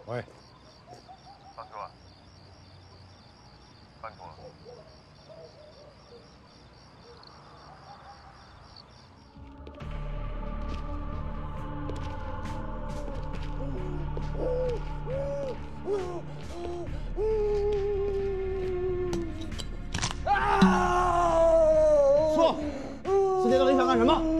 喂， 大叔啊，办妥了。 说，师姐到底想干什么？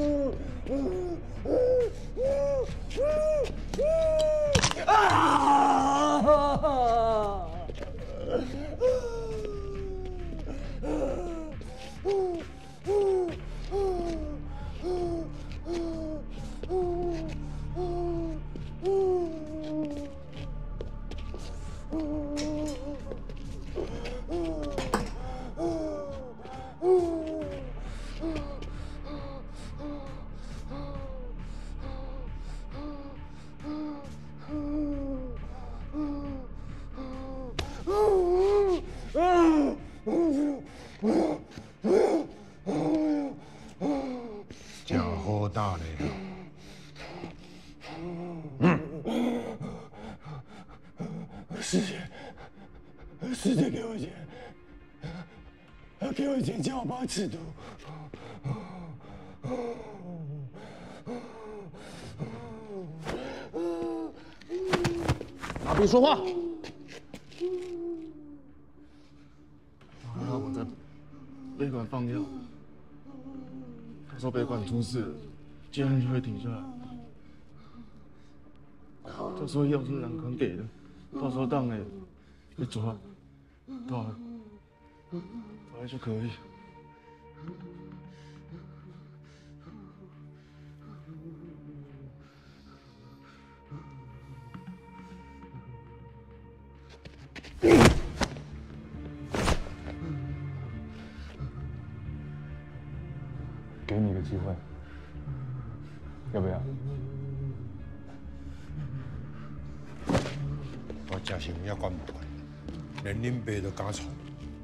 真好打嘞！ 师姐给我钱，给我钱叫我爸吃毒。 拿笔说话。 还好我在北馆放药，到时候北馆出事，竟然就会停下来。到时候药是南康给的，到时候当了被抓，到了，回来就可以。 给你一个机会，要不要？ 我真是有影管不管，连恁爸都敢闯。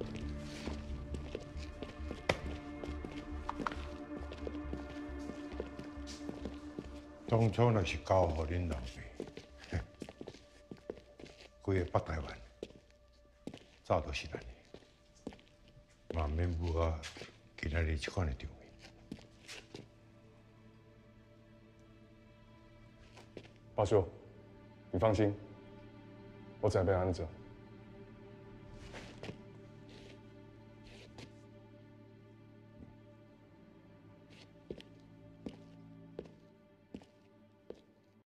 当初若是交予恁老爸，规个北台湾早都是咱的，嘛免有啊今仔日这款的场面。 八叔，你放心，我准备安着。